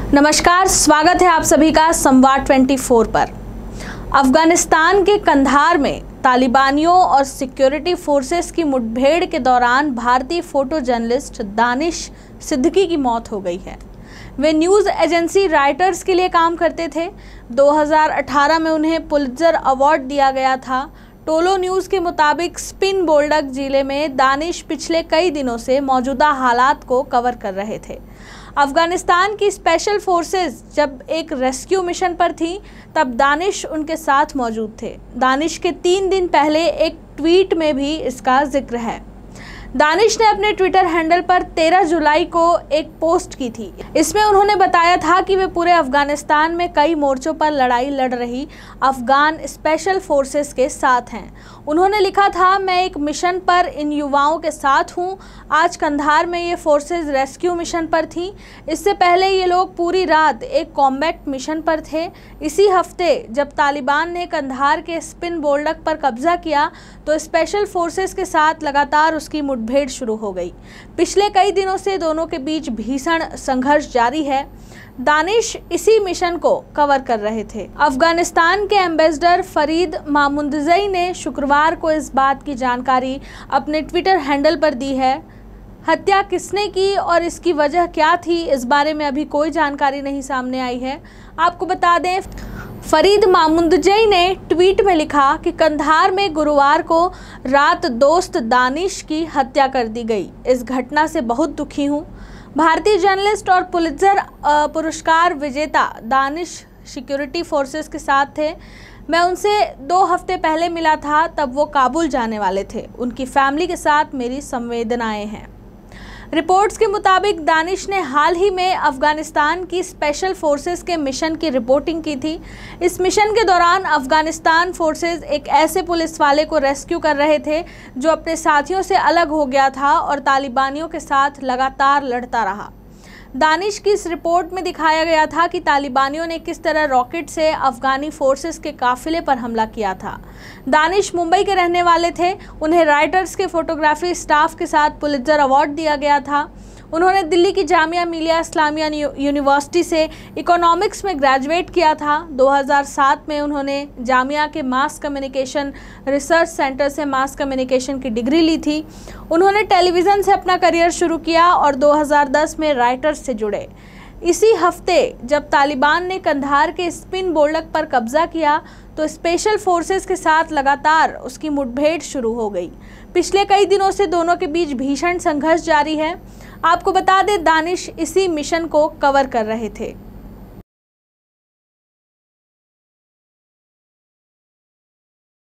नमस्कार, स्वागत है आप सभी का संवाद 24 पर। अफगानिस्तान के कंधार में तालिबानियों और सिक्योरिटी फोर्सेस की मुठभेड़ के दौरान भारतीय फोटो जर्नलिस्ट दानिश सिद्दीकी की मौत हो गई है। वे न्यूज़ एजेंसी राइटर्स के लिए काम करते थे। 2018 में उन्हें पुलित्जर अवार्ड दिया गया था। टोलो न्यूज़ के मुताबिक स्पिन बोल्डक जिले में दानिश पिछले कई दिनों से मौजूदा हालात को कवर कर रहे थे। अफगानिस्तान की स्पेशल फोर्सेस जब एक रेस्क्यू मिशन पर थी, तब दानिश उनके साथ मौजूद थे। दानिश के 3 दिन पहले एक ट्वीट में भी इसका जिक्र है। दानिश ने अपने ट्विटर हैंडल पर 13 जुलाई को एक पोस्ट की थी। इसमें उन्होंने बताया था कि वे पूरे अफगानिस्तान में कई मोर्चों पर लड़ाई लड़ रही अफगान स्पेशल फोर्सेस के साथ हैं। उन्होंने लिखा था, मैं एक मिशन पर इन युवाओं के साथ हूं। आज कंधार में ये फोर्सेस रेस्क्यू मिशन पर थी। इससे पहले ये लोग पूरी रात एक कॉम्बैट मिशन पर थे। इसी हफ्ते जब तालिबान ने कंधार के स्पिन बोल्डक पर कब्जा किया, तो स्पेशल फोर्सेस के साथ लगातार उसकी मुठभेड़ शुरू हो गई। पिछले कई दिनों से दोनों के बीच भीषण संघर्ष जारी है। दानिश इसी मिशन को कवर कर रहे थे। अफगानिस्तान के एम्बेसडर फरीद मामुंदजई ने शुक्रवार को इस बात की जानकारी अपने ट्विटर हैंडल पर दी है। हत्या किसने की और इसकी वजह क्या थी, इस बारे में अभी कोई जानकारी नहीं सामने आई है। आपको बता दें, फरीद मामुंदजई ने ट्वीट में लिखा कि कंधार में गुरुवार को रात दोस्त दानिश की हत्या कर दी गई। इस घटना से बहुत दुखी हूँ। भारतीय जर्नलिस्ट और पुलित्जर पुरस्कार विजेता दानिश सिक्योरिटी फोर्सेस के साथ थे। मैं उनसे 2 हफ्ते पहले मिला था, तब वो काबुल जाने वाले थे। उनकी फैमिली के साथ मेरी संवेदनाएं हैं। रिपोर्ट्स के मुताबिक दानिश ने हाल ही में अफगानिस्तान की स्पेशल फोर्सेस के मिशन की रिपोर्टिंग की थी। इस मिशन के दौरान अफगानिस्तान फोर्सेस एक ऐसे पुलिस वाले को रेस्क्यू कर रहे थे जो अपने साथियों से अलग हो गया था और तालिबानियों के साथ लगातार लड़ता रहा। दानिश की इस रिपोर्ट में दिखाया गया था कि तालिबानियों ने किस तरह रॉकेट से अफगानी फोर्सेस के काफिले पर हमला किया था। दानिश मुंबई के रहने वाले थे। उन्हें राइटर्स के फोटोग्राफी स्टाफ के साथ पुलित्जर अवार्ड दिया गया था। उन्होंने दिल्ली की जामिया मिलिया इस्लामिया यूनिवर्सिटी से इकोनॉमिक्स में ग्रेजुएट किया था। 2007 में उन्होंने जामिया के मास कम्युनिकेशन रिसर्च सेंटर से मास कम्युनिकेशन की डिग्री ली थी। उन्होंने टेलीविज़न से अपना करियर शुरू किया और 2010 में राइटर्स से जुड़े। इसी हफ्ते जब तालिबान ने कंधार के स्पिन बोल्डक पर कब्जा किया, तो स्पेशल फोर्सेस के साथ लगातार उसकी मुठभेड़ शुरू हो गई। पिछले कई दिनों से दोनों के बीच भीषण संघर्ष जारी है। आपको बता दें, दानिश इसी मिशन को कवर कर रहे थे।